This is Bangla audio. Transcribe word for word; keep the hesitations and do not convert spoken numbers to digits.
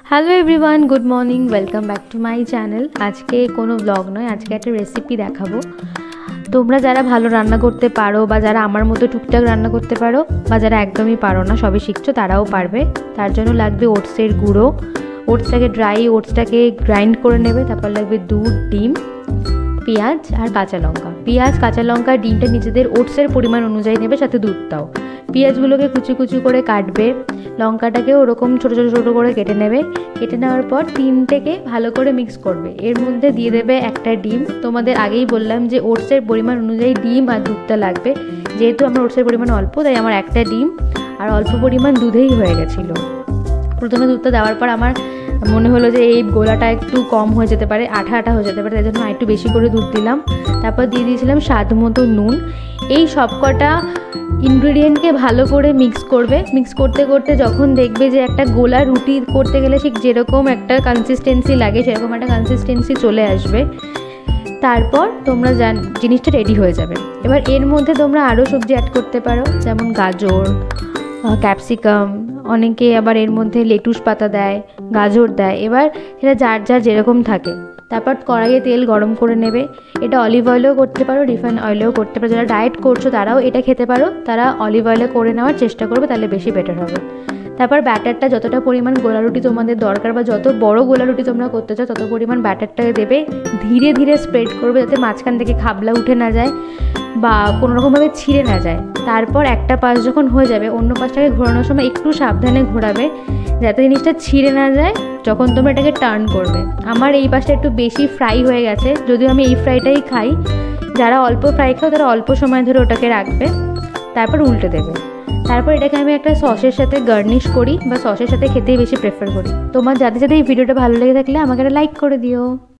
Hello everyone, good morning, welcome back to my channel. আজকে কোনো ব্লগ নয়, আজকে একটা রেসিপি দেখাবো। তোমরা যারা ভালো রান্না করতে পারো বা যারা আমার মতো টুকটাক রান্না করতে পারো বা যারা একদমই পারো না, সবই শিখছো, তারাও পারবে। তার জন্য লাগবে ওটসের গুঁড়ো। ওটসটাকে ড্রাই ওটসটাকে গ্রাইন্ড করে নেবে। তারপর লাগবে দুধ, ডিম, পেঁয়াজ আর কাঁচা লঙ্কা। পেঁয়াজ, কাঁচা লঙ্কা, ডিমটা নিজেদের ওটসের পরিমাণ অনুযায়ী নেবে, সাথে দুধটাও। পেঁয়াজগুলোকে কুচি কুচি করে কাটবে, লঙ্কাটাকেও ওরকম ছোটো ছোটো ছোটো করে কেটে নেবে। কেটে নেওয়ার পর তিনটেকে ভালো করে মিক্স করবে। এর মধ্যে দিয়ে দেবে একটা ডিম। তোমাদের আগেই বললাম যে ওটসের পরিমাণ অনুযায়ী ডিম আর দুধটা লাগবে। যেহেতু আমার ওটসের পরিমাণ অল্প, তাই আমার একটা ডিম আর অল্প পরিমাণ দুধেই হয়ে গেছিলো। প্রথমে দুধটা দেওয়ার পর আমার মনে হলো যে এই গোলাটা একটু কম হয়ে যেতে পারে, আঠা আঠা হয়ে যেতে পারে, তাই জন্য একটু বেশি করে দুধ দিলাম। তারপর দিয়ে দিয়েছিলাম স্বাদ মতো নুন। এই সবকটা ইনগ্রিডিয়েন্টকে ভালো করে মিক্স করবে। মিক্স করতে করতে যখন দেখবে যে একটা গোলা রুটি করতে গেলে ঠিক যেরকম একটা কনসিস্টেন্সি লাগে সেরকম একটা কনসিস্টেন্সি চলে আসবে, তারপর তোমরা জান জিনিসটা রেডি হয়ে যাবে। এবার এর মধ্যে তোমরা আরও সবজি অ্যাড করতে পারো, যেমন গাজর, ক্যাপসিকাম, অনেকে আবার এর মধ্যে লেটুস পাতা দেয়, গাজর দেয়। এবার সেটা যার যার যেরকম থাকে। তারপর কড়াইয়ে তেল গরম করে নেবে। এটা অলিভ অয়েলেও করতে পারো, রিফাইন অয়েলেও করতে পারো। যারা ডায়েট করছো তারাও এটা খেতে পারো, তারা অলিভ অয়েলে করে নেওয়ার চেষ্টা করবে, তাহলে বেশি বেটার হবে। তারপর ব্যাটারটা যতটা পরিমাণ গোলা রুটি তোমাদের দরকার বা যত বড় গোলা রুটি তোমরা করতে চাও তত পরিমাণ ব্যাটারটাকে দেবে। ধীরে ধীরে স্প্রেড করবে, যাতে মাঝখান থেকে খাবলা উঠে না যায় বা কোনোরকমভাবে ছিঁড়ে না যায়। তারপর একটা পাশ যখন হয়ে যাবে, অন্য পাশটাকে ঘোরানোর সময় একটু সাবধানে ঘোরাবে, যাতে জিনিসটা ছিঁড়ে না যায় যখন তোমরা এটাকে টার্ন করবে। আমার এই পাশটা একটু বেশি ফ্রাই হয়ে গেছে, যদিও আমি এই ফ্রাইটাই খাই। যারা অল্প ফ্রাই খাও তারা অল্প সময় ধরে ওটাকে রাখবে, তারপর উল্টে দেবে। তারপর এটাকে আমি একটা সসের সাথে গার্নিশ করি বা সসের সাথে খেতেই বেশি প্রেফার করি। তোমার যাদের যাদের এই ভিডিওটা ভালো লেগে থাকলে আমাকে একটা লাইক করে দিও।